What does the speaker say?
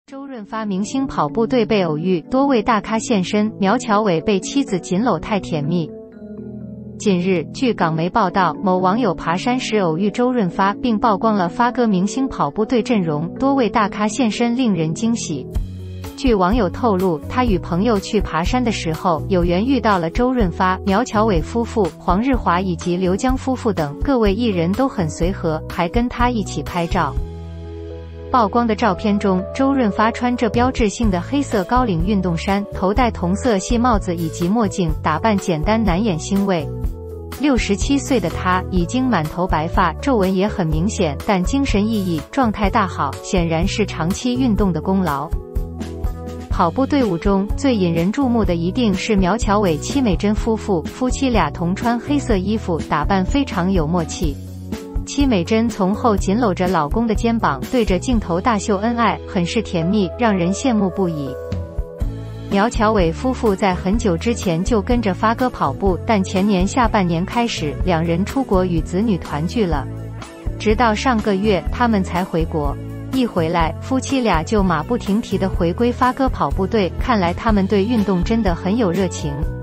周润发明星跑步队被偶遇，多位大咖现身，苗侨伟被妻子紧搂太甜蜜。近日，据港媒报道，某网友爬山时偶遇周润发，并曝光了发哥明星跑步队阵容，多位大咖现身，令人惊喜。据网友透露，他与朋友去爬山的时候，有缘遇到了周润发、苗侨伟夫妇、黄日华以及刘江夫妇等各位艺人都很随和，还跟他一起拍照。曝光的照片中，周润发穿着标志性的黑色高领运动衫，头戴同色系帽子以及墨镜，打扮简单难掩欣慰。67岁的他已经满头白发，皱纹也很明显，但精神奕奕，状态大好，显然是长期运动的功劳。跑步队伍中最引人注目的一定是苗侨伟、戚美珍夫妇，夫妻俩同穿黑色衣服，打扮非常有默契。戚美珍从后紧搂着老公的肩膀，对着镜头大秀恩爱，很是甜蜜，让人羡慕不已。苗侨伟夫妇在很久之前就跟着发哥跑步，但前年下半年开始，两人出国与子女团聚了，直到上个月他们才回国。一回来，夫妻俩就马不停蹄地回归发哥跑步队，看来他们对运动真的很有热情。